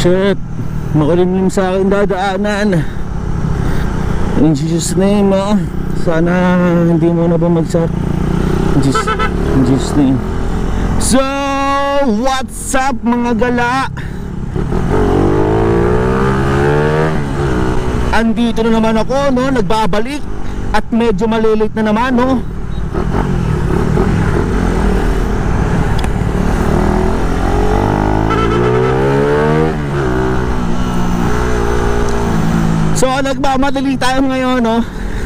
Shit, makulimlim sa akin dadaanan. In Jesus name, sana hindi mo na bumagsak. In Jesus name. So, what's up mga gala? Andito na naman ako, no, nagbabalik. At medyo malilit na naman, no. So nagmamadali tayo ngayon, no.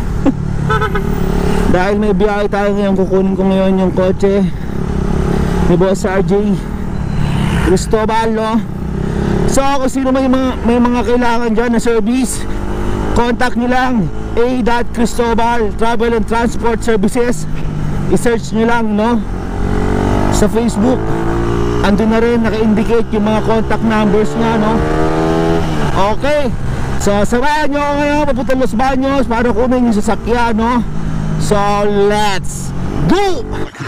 Dahil may biyahe tayo ngayon, kukunin ko ngayon yung kotse ni Boss RJ Cristobal, no. So kung sino may mga kailangan dyan na service, contact nyo lang A.Cristobal Travel and Transport Services. I-search nyo lang, no, sa Facebook. Andun na rin naka-indicate yung mga contact numbers nya, no. Okay, so samahan nyo ako ngayon papunta Los Baños para kunin yung sasakyan, no. So let's go!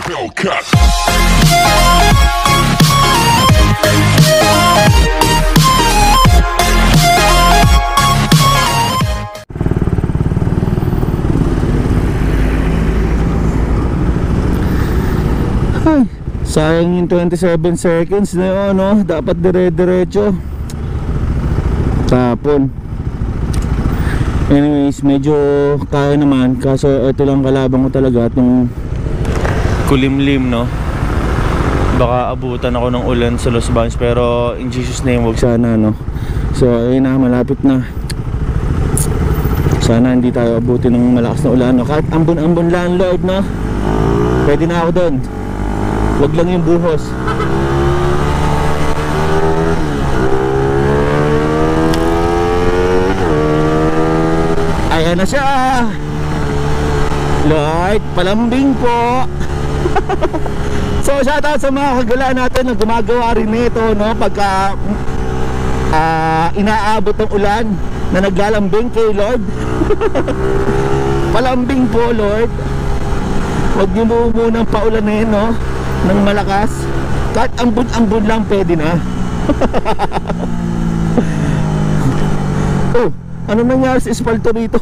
Ay, sayang yung 27 seconds na yun, no. Dapat dire-diretso. Tapon. Anyways, medyo kaya naman. Kaso ito lang kalabang ko talaga, itong kulimlim, no. Baka abutan ako ng ulan sa Los Baños, pero in Jesus name wag sana, no. So ayun na, malapit na. Sana hindi tayo abutin ng malakas na ulan, no. Kahit ambon-ambon lang, Lord, no. Pwede na ako doon. Wag lang yung buhos. Ayan na siya. Lord, palambing po. So shoutout sa mga kagala natin na gumagawa rin nito, no, pagka inaabot ng ulan na naglalambing kay Lord. Palambing po, Lord. Huwag niyo mo munang paulanin, no, ng malakas. Kahit ambon-ambon lang pwede na. Oh, ano nangyari sa espalto rito?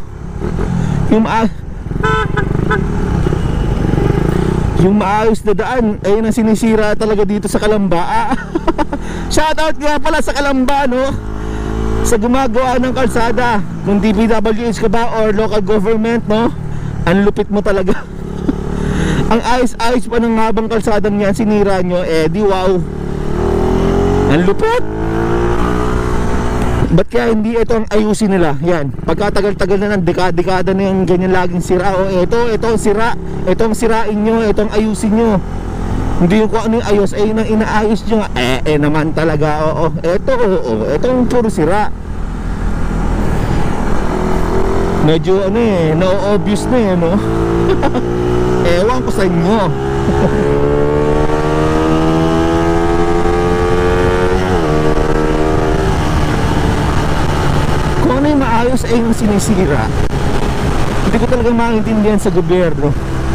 Yung maayos na daan, ayun ang sinisira talaga dito sa Kalamba. Shoutout nga pala sa Kalamba, no, sa gumagawa ng kalsada. Kung DPWH ka ba or local government, no, ang lupit mo talaga. Ang ayos-ayos pa ng habang kalsadang yan, sinira nyo, di wow, ang lupit. Ba't kaya hindi ito ang ayusin nila? Yan, pagkatagal-tagal na ng dekada na yung ganyan laging sira. O ito ang sira, ito ang sirain nyo, ito ang ayusin nyo. Hindi yung kung ano yung ayos, ayun ang inaayos nyo. Naman talaga, ito ang puro sira. Medyo no-obvious na no. Ewan ko sa inyo. Kung ano yung maayos ay yung sinisira, hindi ko talaga maintindihan sa gobyerno.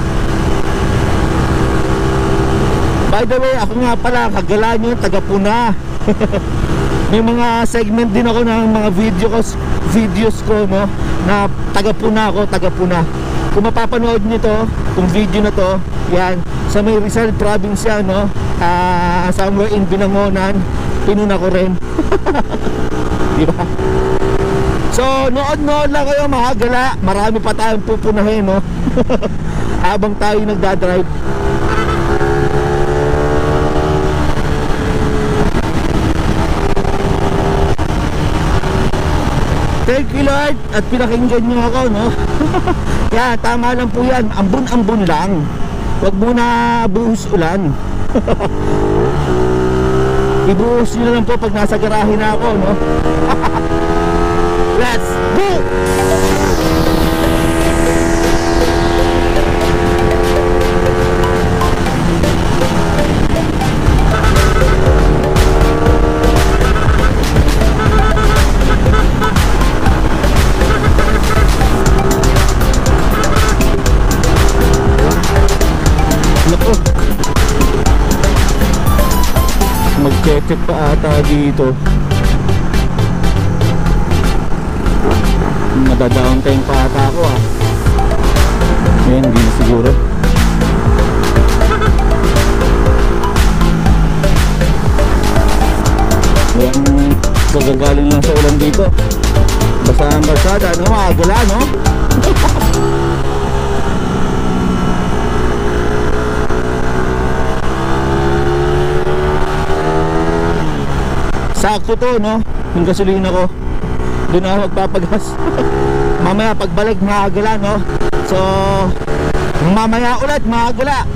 By the way, ako nga pala, kagala nyo, taga-Puna. May mga segment din ako ng mga videos ko, no, na taga-Puna ako, taga-Puna. Kung mapapanood nyo to, kung video na to, yan, sa may Rizal province yan, no, somewhere in Binangonan, pinuna ko rin. Diba? So, nood-nood lang kayo mga gala. Marami pa tayong pupunahin, no. Habang tayo nagdadrive. Thank you, Lord, at pinakinggan nyo ako, no. Yan, tama lang po yan. Ambon-ambon lang. Huwag muna buhos ulan. Ibuhos nyo na lang po pag nasa garahe na ako, no. Let's go! Mag-check pa ata dito. Madadaon tayong pata ako ah. Ngayon, hindi na siguro. Yan, kagagaling lang sa ulan dito. Basta ang kalsada, ano, makagala, no? Sakto to, no? Yung gasolina ko, doon ako magpapagas. Mamaya pagbalik makagala, no? So mamaya ulit makagala.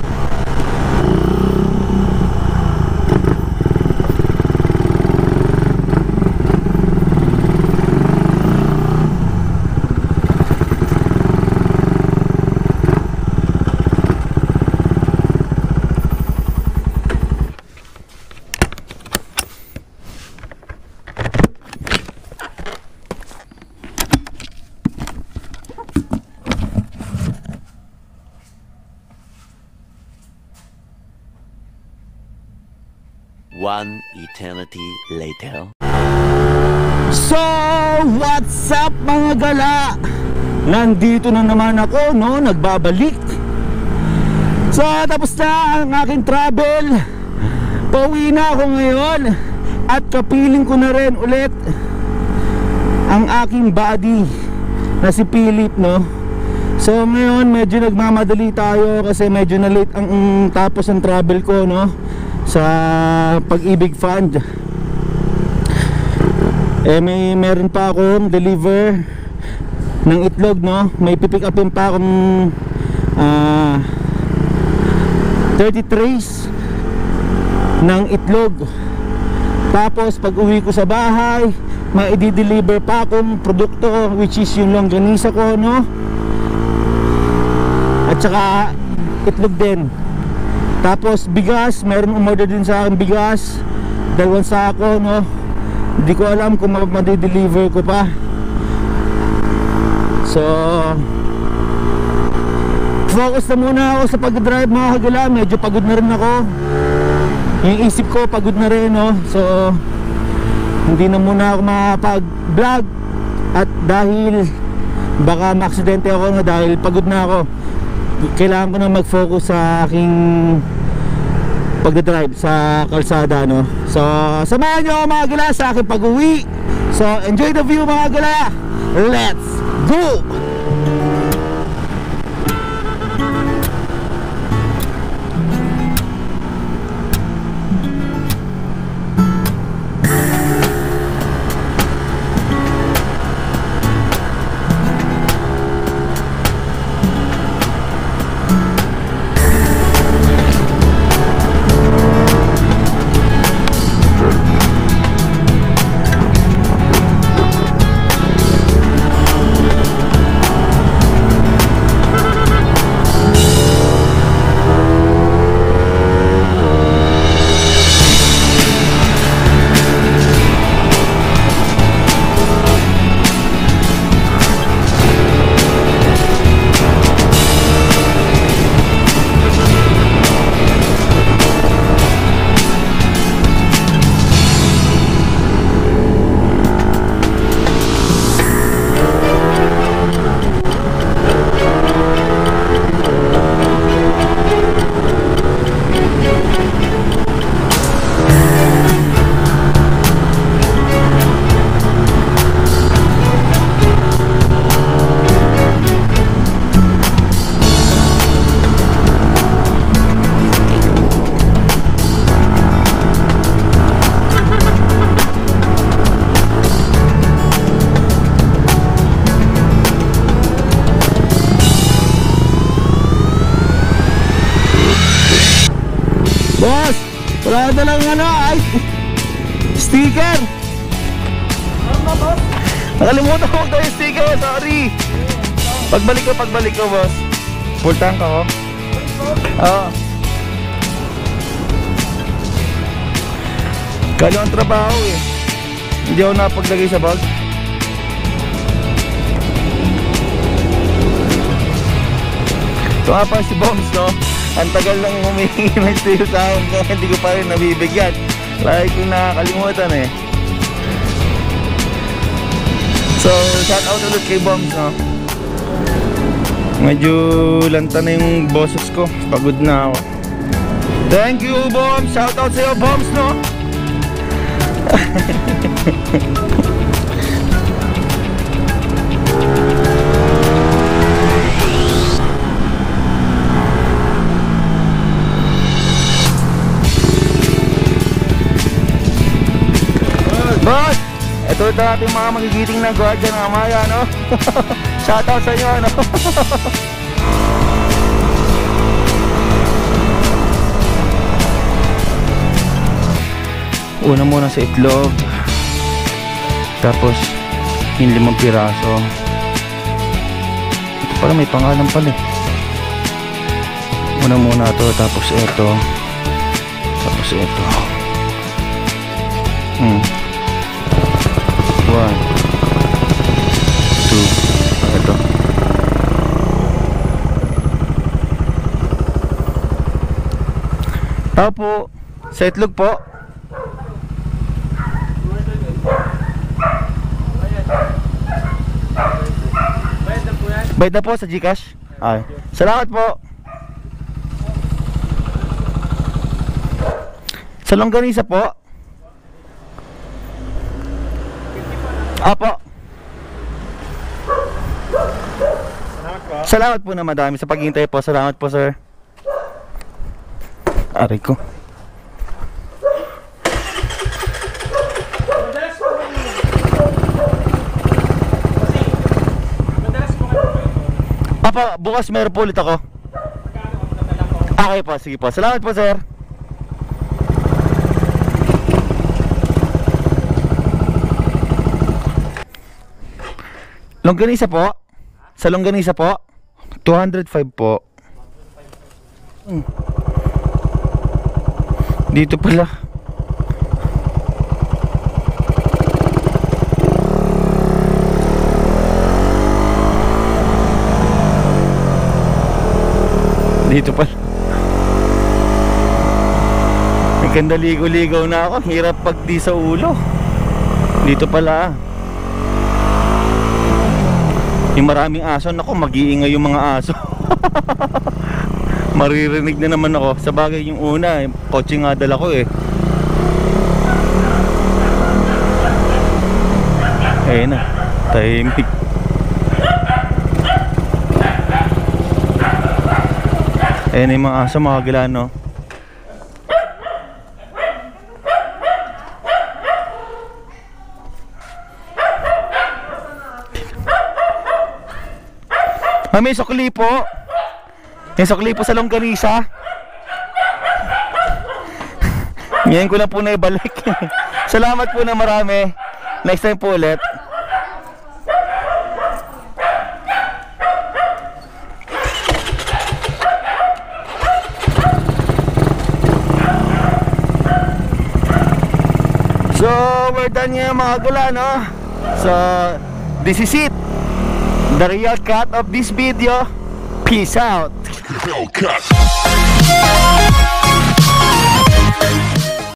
One eternity later. So, what's up mga gala? Nandito na naman ako, no? Nagbabalik. So, tapos na ang aking travel. Pauwi na ako ngayon. At kapiling ko na rin ulit ang aking buddy na si Philip, no? So, ngayon medyo nagmamadali tayo kasi medyo na late ang tapos ng travel ko, no? Sa Pag-ibig Fund. Meron pa akong deliver ng itlog, no? May pipick upin pa akong 30 trays ng itlog. Tapos pag uwi ko sa bahay, may i-deliver pa akong produkto, which is yung longganisa ko, no? At saka itlog din. Tapos bigas, meron umorder din sa akin bigas, 2 sako, no? Hindi ko alam kung ma-deliver ko pa. So focus na muna ako sa pag-drive mga kagala. Medyo pagod na rin ako. Yung isip ko pagod na rin, no? So hindi na muna ako makapag-vlog. At dahil baka ma-aksidente ako, no? Dahil pagod na ako, kailangan ko na mag-focus sa aking pagdadrive sa kalsada, no? So samahan nyo mga gala sa aking pag-uwi. So enjoy the view mga gala. Let's go! Boss, wala na lang ano, ay sticker. Ano boss? Nakalimutan ko daw yung sticker, sorry. Pagbalik ko boss. Full tank ako. Oo. Kalo ang trabaho eh. Hindi ako napaglagay sa bag. Ito nga pa si Bombs, no? Ang tagal lang humihingi ng sticker sa akin kaya hindi ko pa rin nabibigyan. Lagi kong nakakalimutan eh. So, shout out ulit kay Bombs, no? Medyo lanta na yung boses ko. Pagod na ako. Thank you, Bombs! Shout out sa'yo, Bombs, no? But, ito na natin mga magigiting na guardian ng Amaya, no? Shoutout sa inyo, no? Una muna sa itlog. Tapos, yung 5 piraso. Ito pala, may pangalan pala. Una muna ito, tapos ito. Tapos ito. 1, 2, ito. Tao po, sa itlog po. Bayad na po sa GCash. Ay, salamat po. Sa longganisa po. Apo. Salamat po na madami sa paghihintay po. Salamat po, sir. Aray ko. Apo, bukas meron po ulit ako. Okay po, sige po. Salamat po, sir. Longganisa po? Sa longganisa po? 205 po. Dito pala. Dito pala. Nagkanda ligo-ligaw na ako. Hirap pag di sa ulo. Dito pala. Yung maraming aso, naku, mag-iingay yung mga aso. Maririnig na naman ako. Sa bagay yung una, yung kotse nga dala ko eh. Ayun na, tahimik. Ayun yung mga aso, makagala, no? May sukli po. May sukli po sa longganisa. Ngayon ko lang po na ibalik. Salamat po na marami. Next time po ulit. So, we're done nga mga gula, no? So, this is it. The real cut of this video. Peace out.